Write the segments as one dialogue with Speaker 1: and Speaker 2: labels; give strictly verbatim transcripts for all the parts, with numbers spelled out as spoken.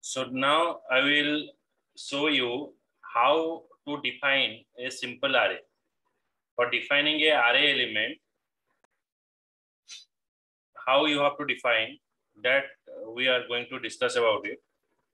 Speaker 1: So now I will show you how to define a simple array. For defining a array element, how you have to define that, we are going to discuss about it.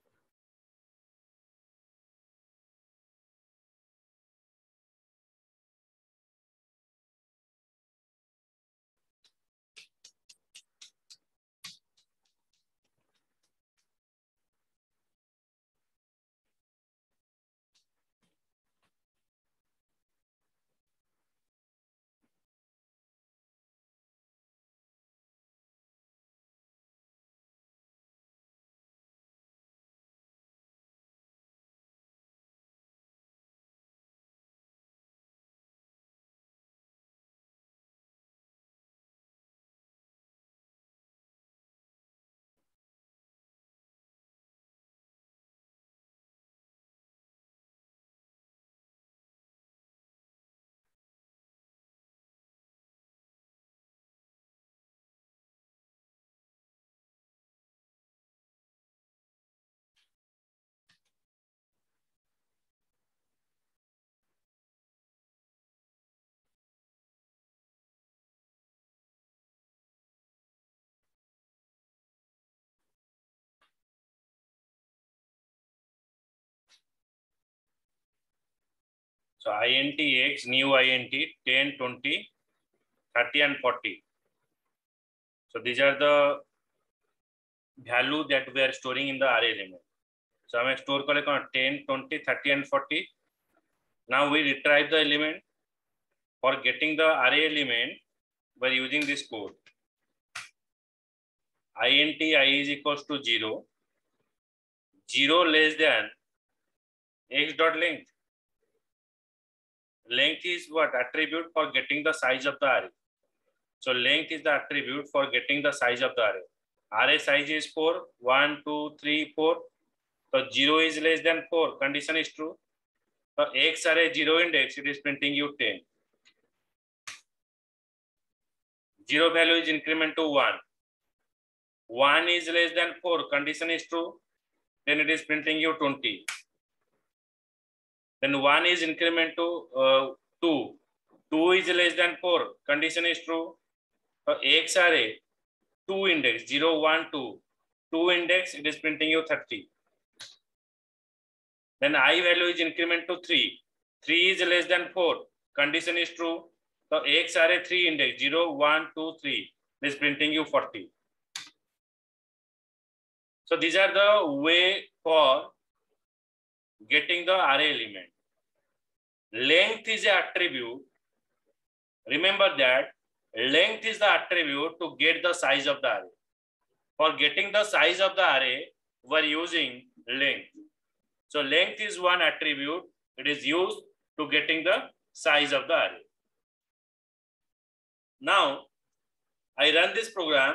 Speaker 1: So int x, new int, ten, twenty, thirty and forty. So these are the value that we are storing in the array element. So I store kale ten, twenty, thirty and forty. Now we retrieve the element. For getting the array element, we are using this code. int I is equals to zero. zero less than x dot length. Length is what? Attribute for getting the size of the array. So length is the attribute for getting the size of the array. Array size is four. one, two, three, four. So zero is less than four. Condition is true. So x array zero index, it is printing you ten. zero value is increment to one. one is less than four. Condition is true. Then it is printing you twenty. Then one is increment to uh, two. two is less than four. Condition is true. So x array two index zero, one, two. two index, it is printing you thirty. Then I value is increment to three. three is less than four. Condition is true. So x array three index zero, one, two, three. This is printing you forty. So these are the way for getting the array element. Length is an attribute. Remember that length is the attribute to get the size of the array. For getting the size of the array, we are using length. So length is one attribute. It is used to getting the size of the array. Now, I run this program.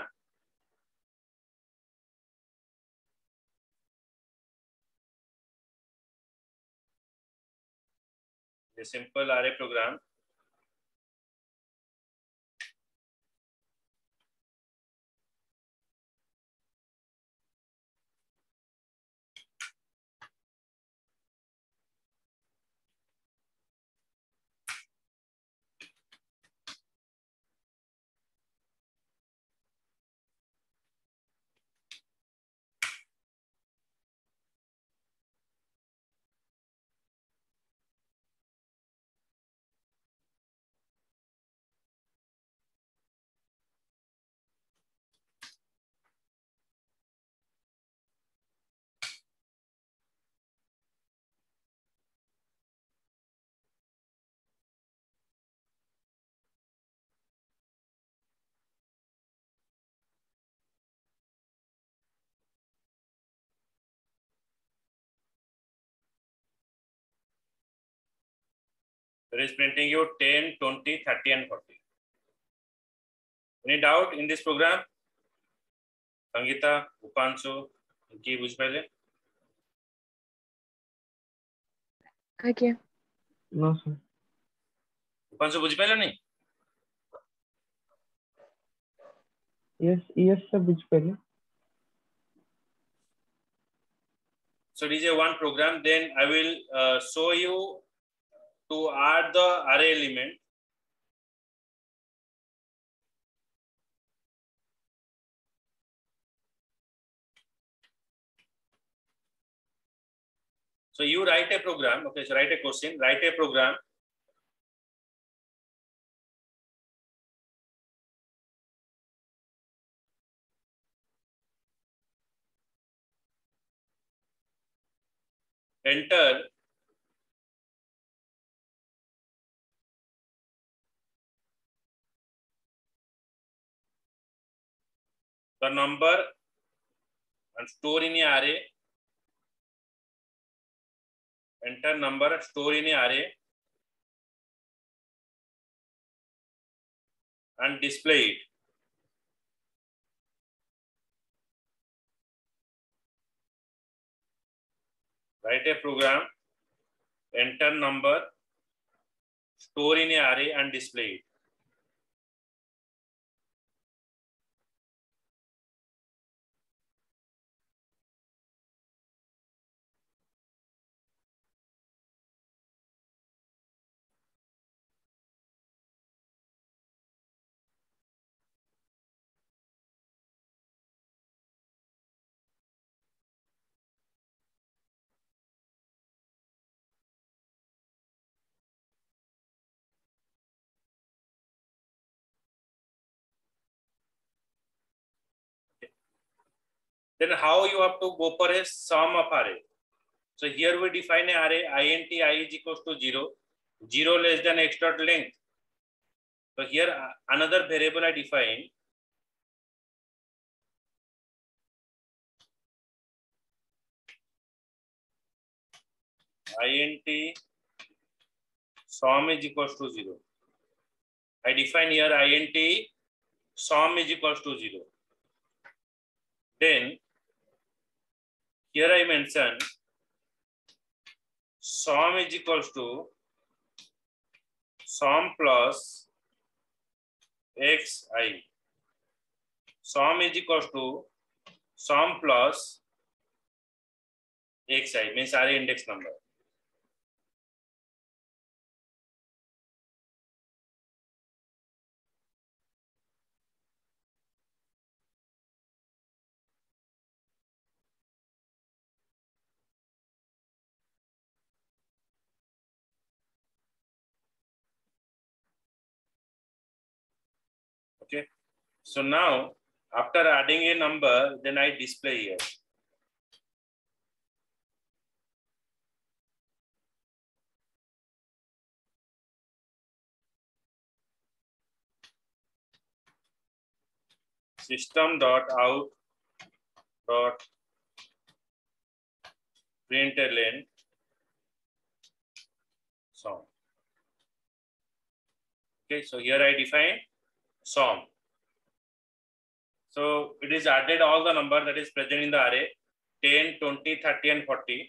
Speaker 1: A simple array program. It is printing you ten, twenty, thirty and forty. Any doubt in this program? Sangeeta, Upanshu, ki bujh paile?
Speaker 2: Okay.
Speaker 3: No, sir.
Speaker 1: Upanshu bujh paile nahi?
Speaker 3: Yes, yes, sir. Bujh paile.
Speaker 1: So it is a one program. Then I will uh, show you to add the array element. So you write a program. Okay, so write a question, write a program. Enter the number and store in a array. Enter number, store in a array, and display it. Write a program, enter number, store in a array, and display it. Then how you have to go for a sum of array? So here we define an array int I is equals to zero, zero less than x dot length. So here another variable I define, int sum is equals to zero. I define here int sum is equals to zero. Then here I mention sum is equals to sum plus xi. Sum is equals to sum plus xi, means array index number. Okay. So now after adding a number, then I display here. System dot out dot println sum. Okay, so here I define sum. So it is added all the number that is present in the array ten, twenty, thirty, and forty.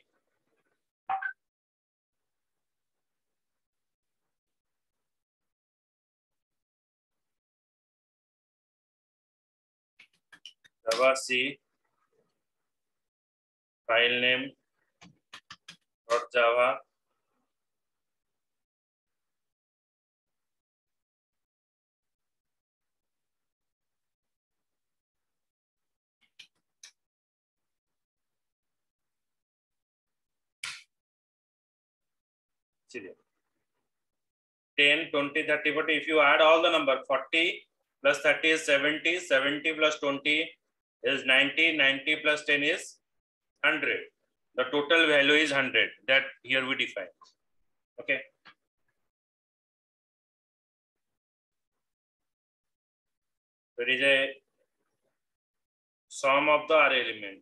Speaker 1: Java C file name dot java ten, twenty, thirty, forty. If you add all the number, forty plus thirty is seventy, seventy plus twenty is ninety, ninety plus ten is one hundred. The total value is one hundred. That here we define. Okay. There is a sum of the array element.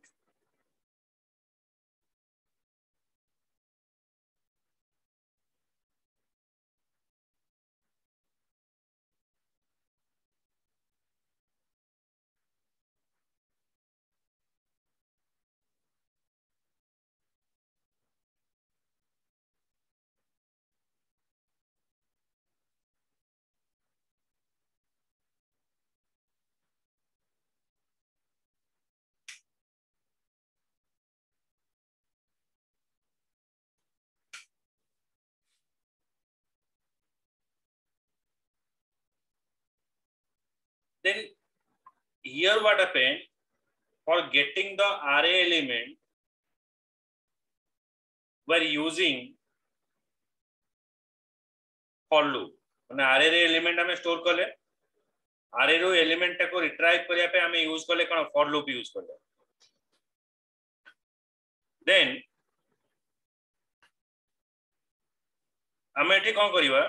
Speaker 1: here what happened, for getting the array element, we're using for loop. मैंने array रे element हमें store कले, array रो element को retrieve करिया पे हमें use कले कौन for loop use कले. Then हमें ठीक कौन करिवा,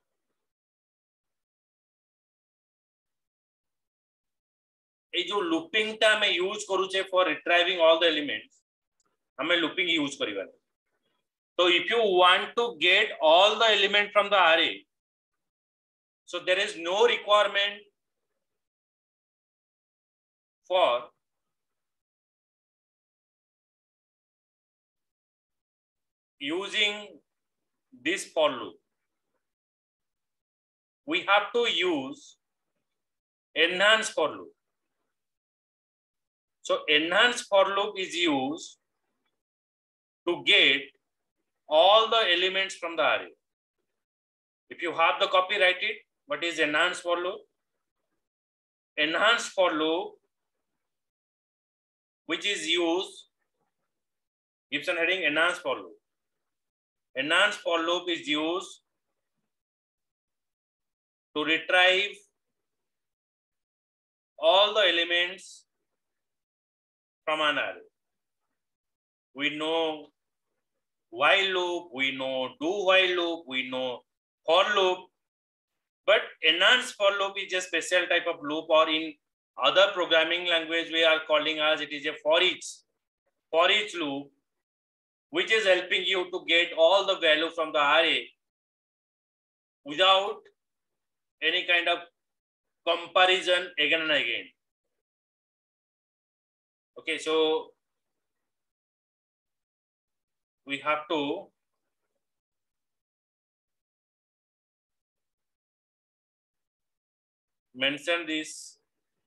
Speaker 1: ये जो looping टा हमें use करूचे for retrieving all the elements, हमें looping use करिवा. So if you want to get all the element from the array, so there is no requirement for using this for loop. We have to use enhanced for loop. So enhanced for loop is used to get all the elements from the array. If you have the copy, write it. What is enhanced for loop? Enhanced for loop, which is used, Gibson heading enhanced for loop. Enhanced for loop is used to retrieve all the elements from an array. We know while loop, we know do while loop, we know for loop, but enhanced for loop is a special type of loop, or in other programming language we are calling as it is a for each, for each loop, which is helping you to get all the value from the array without any kind of comparison again and again. Okay, so we have to mention this.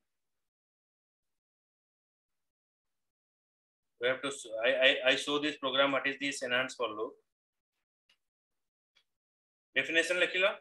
Speaker 1: We have to, I, I, I show this program, what is this enhanced for loop. Definition लिखिला.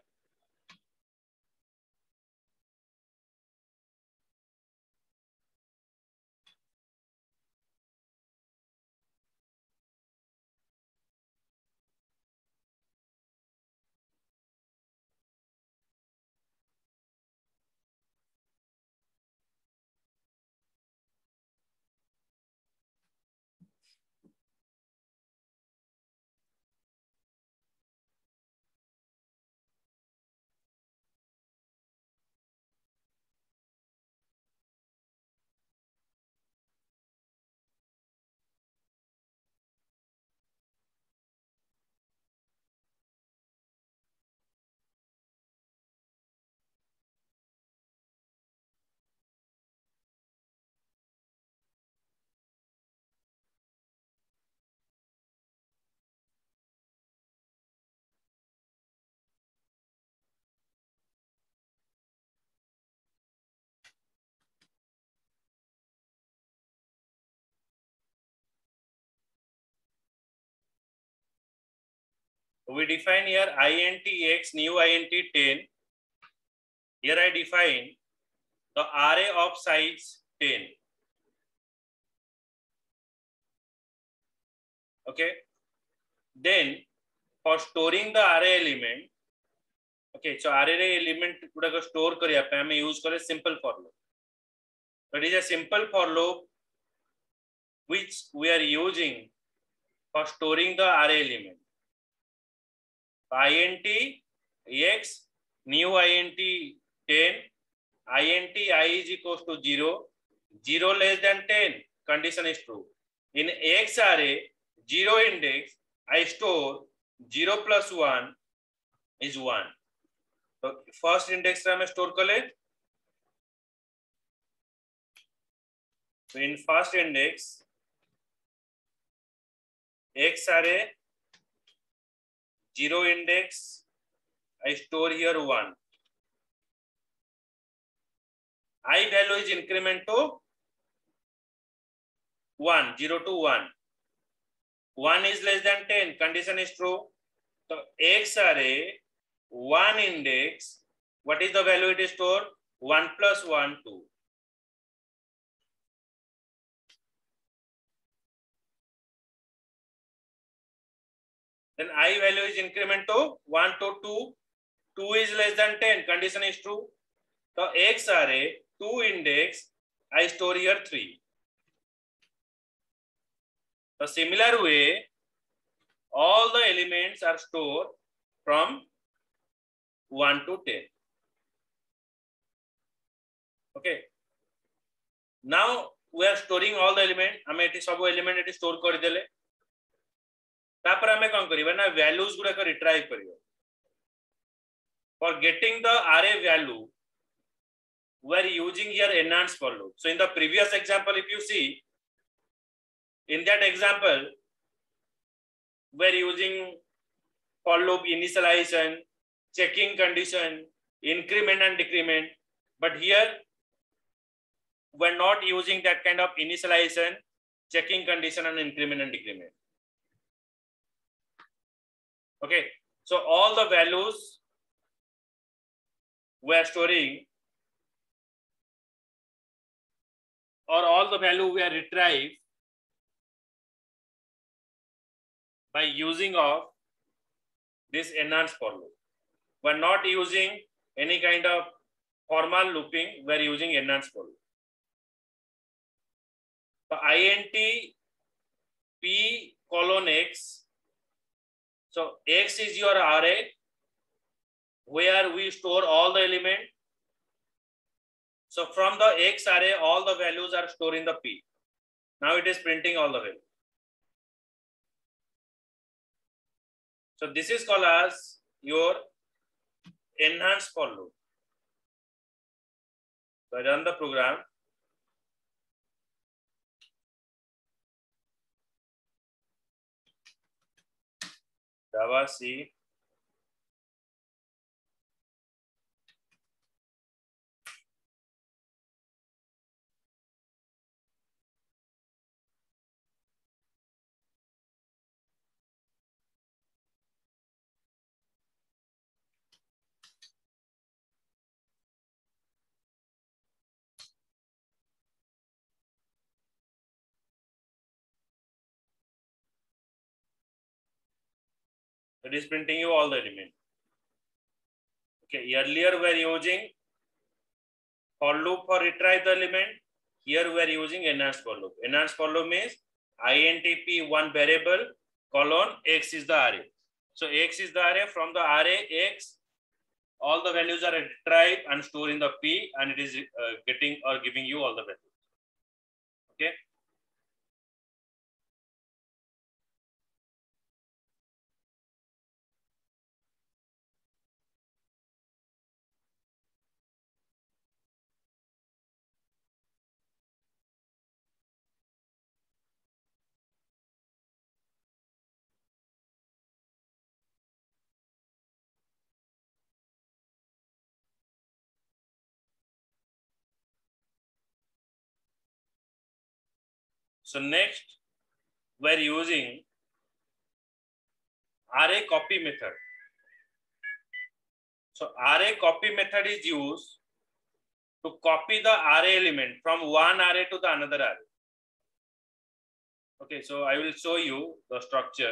Speaker 1: We define here int x new int ten. Here I define the array of size ten. Okay. Then for storing the array element, okay, so array element को store करिया पे हमें use करे simple for loop. So it is a simple for loop which we are using for storing the array element. int x new int ten, int I is equals to zero, zero less than ten, condition is true. In x array, zero index, I store zero plus one is one. So first index में store कर ले. So in first index, x array, zero index, I store here one. I value is increment to one, zero to one. one is less than ten, condition is true. So x array, one index, what is the value it is stored? one plus one, two. then I value is increment to one to two. two is less than ten. Condition is true. So X array, two index, I store here three. The similar way, all the elements are stored from one to ten. Okay. Now we are storing all the element. हमें एटी सब element एटी store कर देले. तापर हमें कौन करिए ना values गुड़ा का retrieve करिए. For getting the array value, we are using here enhanced for loop. So in the previous example, if you see, in that example, we are using for loop initialization, checking condition, increment and decrement. But here, we are not using that kind of initialization, checking condition and increment and decrement. Okay, so all the values we are storing, or all the value we are retrieve by using of this enhanced for loop. We are not using any kind of formal looping, we are using enhanced for loop. So int p colon x. So x is your array where we store all the element. So from the x array, all the values are stored in the p. Now it is printing all the values. So this is called as your enhanced for loop. So I run the program. Java C. It is printing you all the elements. Okay, earlier we are using for loop for retrieve the element. Here we are using enhanced for loop. Enhanced for loop means int p one variable colon x is the array. So x is the array. From the array x, all the values are retrieved and stored in the p, and it is uh, getting or giving you all the values. Okay. So next, we are using array copy method. So array copy method is used to copy the array element from one array to the another array. Okay, so I will show you the structure.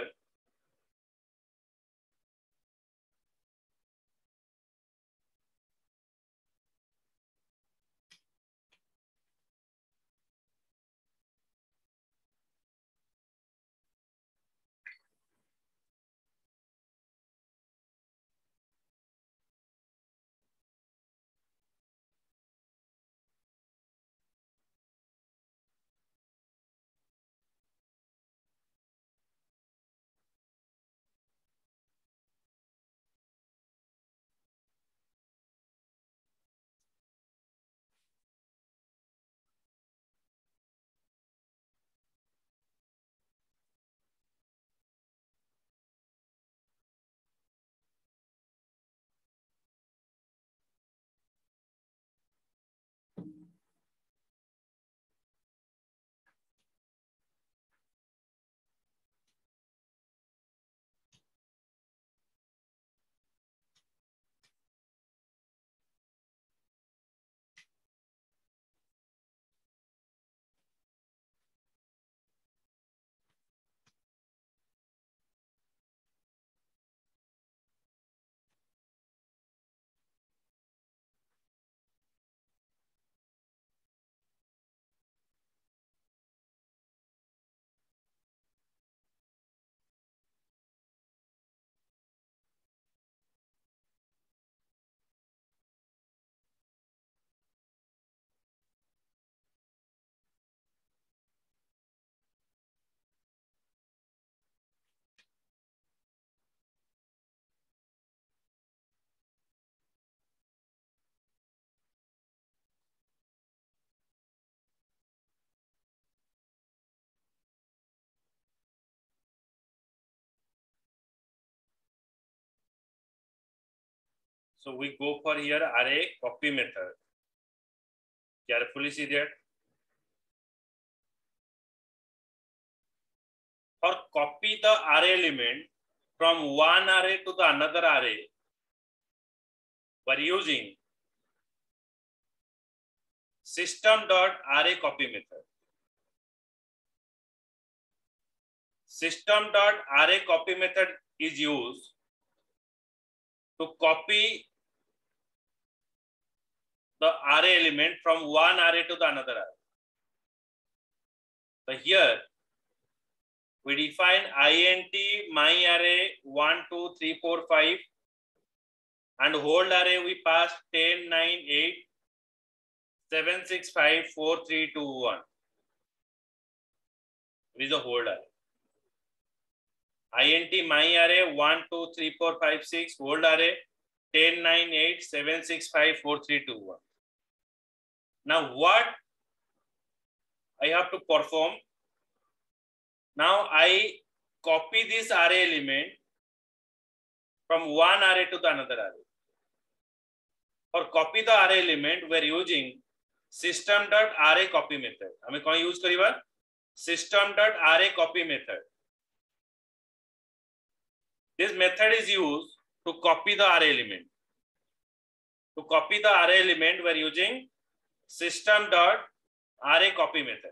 Speaker 1: So we go for here array copy method. Carefully see that. For copy the array element from one array to the another array, we're using system dot array copy method. System dot array copy method is used to copy the array element from one array to the another array. So here we define int my array one, two, three, four, five, and whole array we pass ten, nine, eight, seven, six, five, four, three, two, one. It is a whole array. int my array one, two, three, four, five, six, whole array ten, nine, eight, seven, six, five, four, three, two, one. Now what I have to perform? Now I copy this array element from one array to the another array. For copy the array element, we are using system dot array copy method. हमें कौन use करीबा? System dot array copy method. This method is used to copy the array element. To copy the array element, we are using system dot array copy method.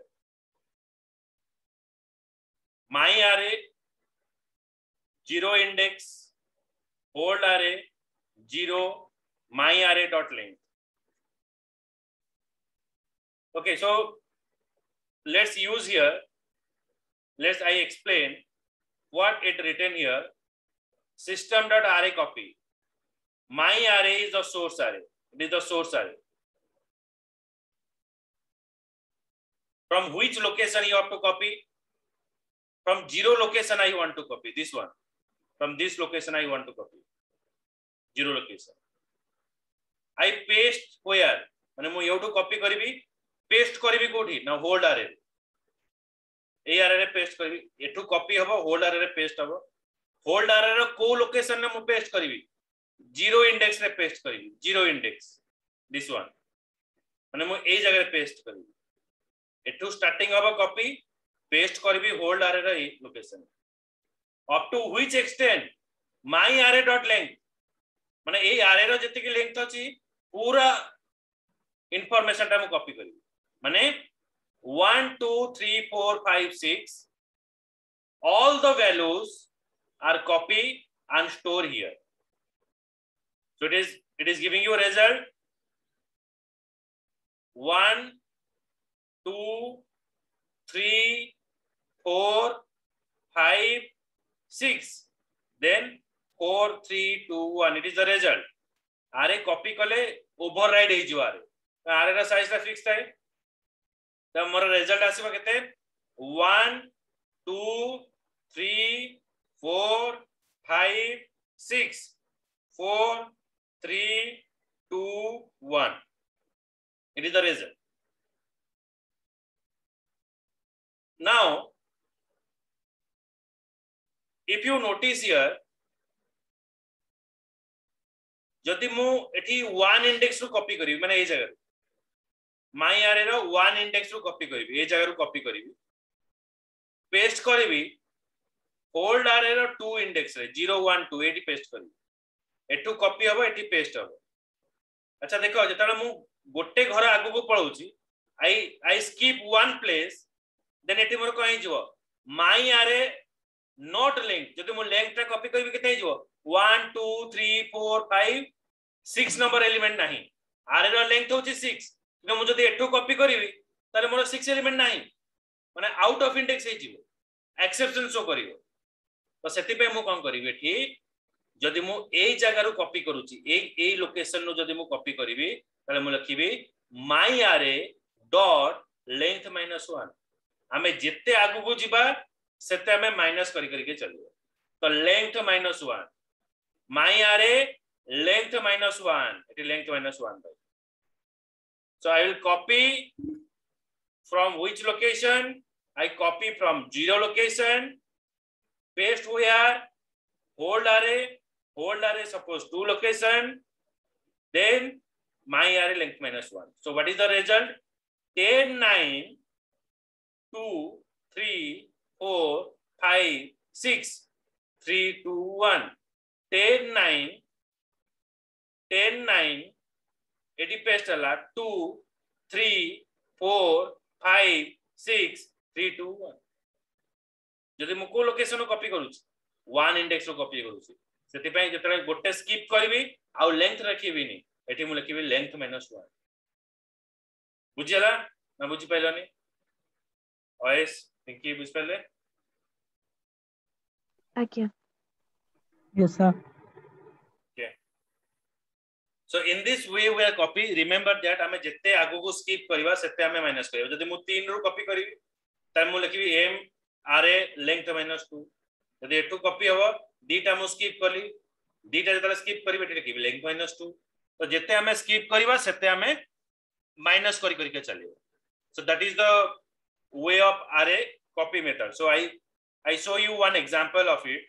Speaker 1: My array zero index, whole array zero, my array dot length. Okay, so let's use here. Let's I explain what it written here. System dot array copy. My array is the source array. It is the source array. From which location you have to copy? From zero location I want to copy. This one. From this location I want to copy. Zero location. I paste where? माने मु यौटू copy करिबी, paste करिबी कोठी ना hold आरे. ए array रे paste करिबी. एठू copy हबो, hold array रे पेस्ट हबो. होल्ड आरे रे को लोकेशन ने मु पेस्ट करिबी. जीरो इंडेक्स रे पेस्ट करिबी. Zero index. This one. माने मु ए जगह रे पेस्ट करिबी. एठू स्टार्टिंग हबो कॉपी, पेस्ट करिबी होल्ड आरे रे location. Up to which extent my array dot length. माने ए आरे रो जति के लेंथ अछि पूरा information टा मु कॉपी करी. माने one two three four five six all the values are copied and stored here. So it is it is giving you a result one two three four five six, then four three two one. It is the result. Array copy कले override हे जो array आरे रा size ता fix थाए. त मोर result आसीबा केते one two three four five six four three two one. It is the result. Now if you notice here, जदि मु एठी one इंडेक्स रो कॉपी करी माने ए जगह माय आरे रो one इंडेक्स रो कॉपी करी ए जगह रो कॉपी करी पेस्ट करी होल्ड आरे रो two इंडेक्स रे zero one two एठी पेस्ट करी एठू कॉपी हबो एठी पेस्ट हबो. अच्छा देखो जेताले मु गोटे घर आगु को पळौची आई आई स्किप वन प्लेस देन एठी मोर कहि जबो माय आरे नॉट लिंक. जदि मु लिंक टा कॉपी करबी केते जबो one two three four five six number element नाही. आरे रो लेंथ होची six. कि मु जदि एठू कॉपी करबी ताले मोर six एलिमेंट नाही माने आउट ऑफ इंडेक्स हे जिवो, एक्सेप्शन शो करिवो. तो सेति पे मु कोन करबी एठी जदि मु एई जगह रो कॉपी करूची एई एई लोकेशन नो जदि मु कॉपी करबी ताले मु लिखिबी my array dot length minus one. हमें जेते आगु को जिबा सेते हमें माइनस करी करी के चलियो. तो length minus one, my array length minus one. It is length minus one. So I will copy from which location? I copy from zero location, paste here, hold array, hold array suppose two location, then my array length minus one. So what is the result? ten, nine, two, three, four, five, six, three, two, one. ten, nine, ten, nine, एटी पेस्ट हला two, three, four, five, six, three, two, one. जदि मु को location copy करूची one index रो copy करूची सेति पय जतरे गोटे स्किप करबी आ लेंथ रखिबी नि एठी मु लिखिबी लेंथ माइनस one. बुझियला ना बुझि पाइलनी? ओएस पिंकी बुझ पाइले?
Speaker 2: आज्ञा.
Speaker 3: Yes, sir.
Speaker 1: Okay. So in this way we are copy. Remember that हमें जितने आगो को skip करिवा सेते हमें minus करिवा. जदि मु तीन रो copy करिवी तब मु लिखिबी m array length minus two. जदि एटू copy हवा दीटा मु skip करली दीटा जतले skip करिवे एटी लिखिबी length minus two. तो जितने हमें skip करिवा सेते हमें minus करी करी के चलियो. So that is the way of array copy method. So I I show you one example of it.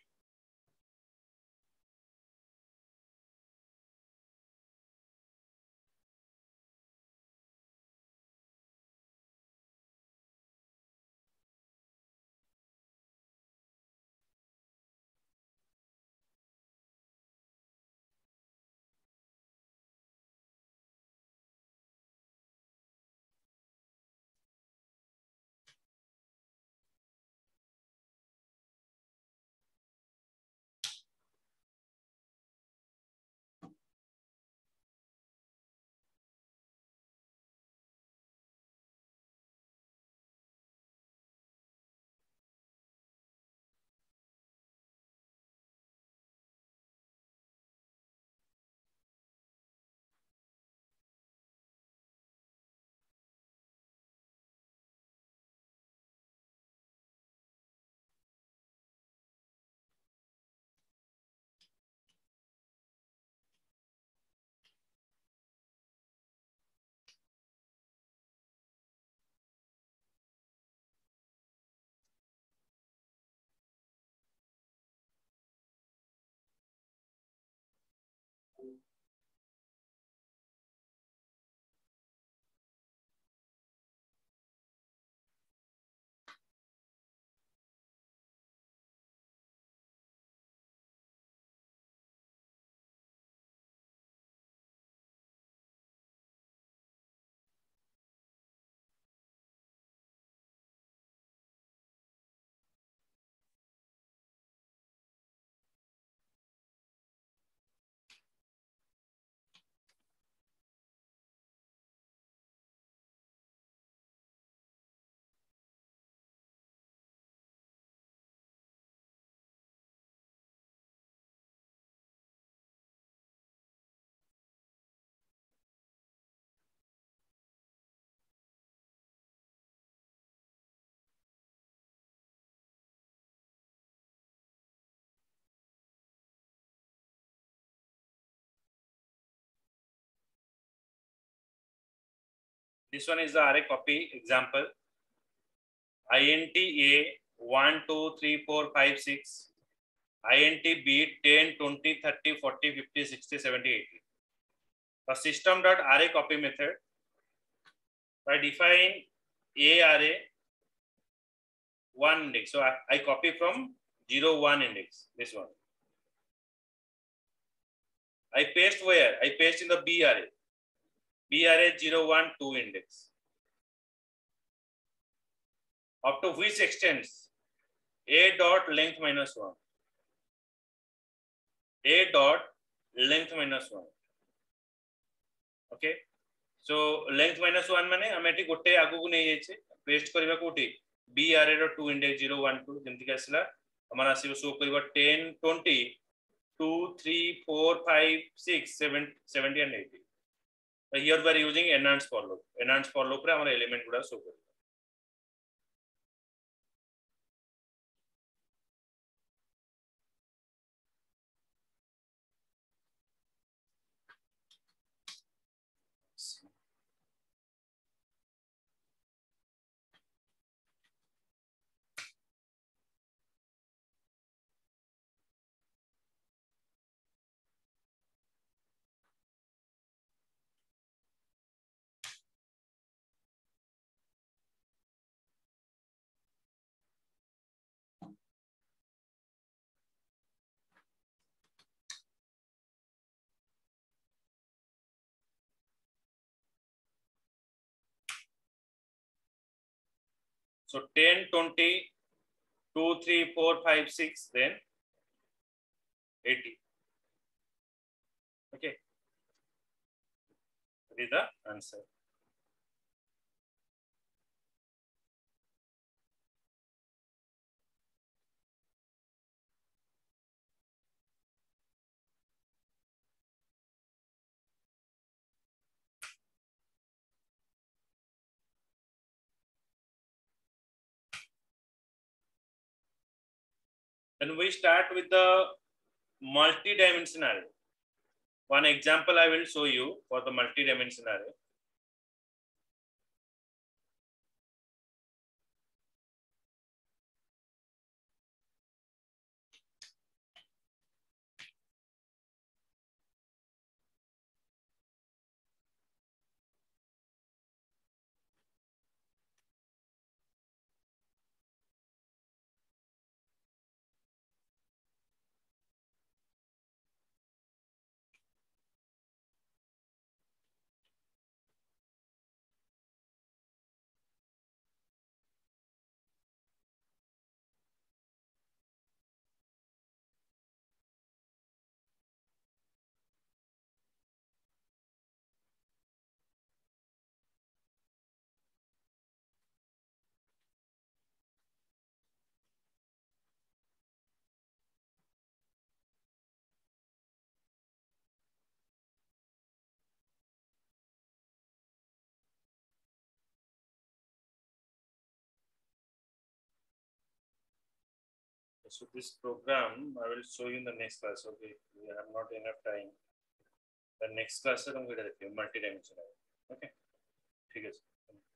Speaker 1: This one is the array copy example. int A one, two, three, four, five, six. int B ten, twenty, thirty, forty, fifty, sixty, seventy, eighty. The system dot array copy method. I define A array one index. So I, I copy from zero, one index. This one. I paste where? I paste in the B array. B array zero, one, two index. Up to which extends A dot length minus one. A dot length minus one. Okay. So length minus one माने हमें T गोटे आगु को नहीं जाइए paste करीबा कोटी B array रो two index zero, one, two जमती कैसे ला हमारा सिर्फ शो करीबा ten, twenty, two, three, four, five, six, seven, seventy and eighty. Here we are using enhanced for loop. Enhanced for loop रे हमारा element गुड़ा शो करेगा. So ten, twenty, two, three, four, five, six, then eighty. Okay. That is the answer. Then we start with the multi-dimensional array. One example I will show you for the multi-dimensional array. So this program I will show you in the next class. Okay, we have not enough time. The next class I'm going to multi-dimensional. Okay, ठीक है.